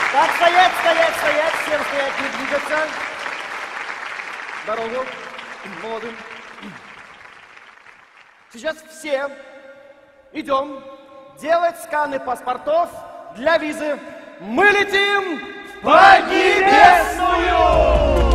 Так, стоять, стоять, стоять, всем стоять, не двигаться. Дорогу молодым. Сейчас все идем делать сканы паспортов для визы. Мы летим в Поднебесную!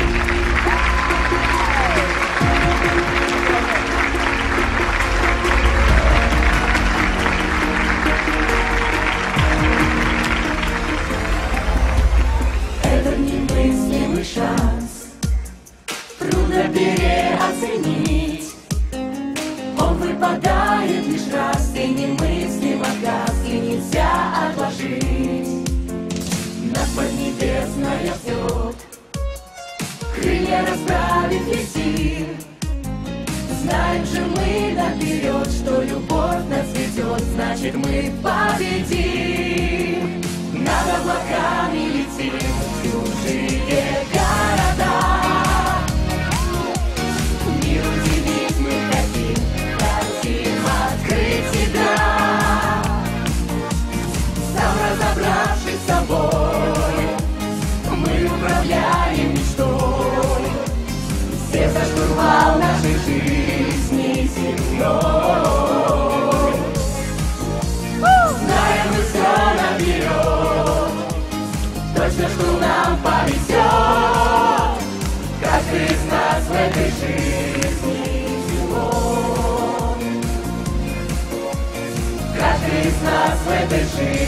Это немыслимый шанс, трудно переоценить. Он выпадает лишь раз, и немыслим отказ, и нельзя отложить. Нас Поднебесная ждет, крылья расправив летим. Знаем же мы наперед, что любовь нас ведет, значит мы победим. Над облаками летим в чужие города. Мир удивить мы хотим открыть себя. Сам разобравшись с собой, мы управляем мечтой. Все за штурвал нашей жизни земной. Знаем мы все наперед, точно, что нам повезет. Каждый из нас в этой жизни земной. Каждый из нас в этой жизни.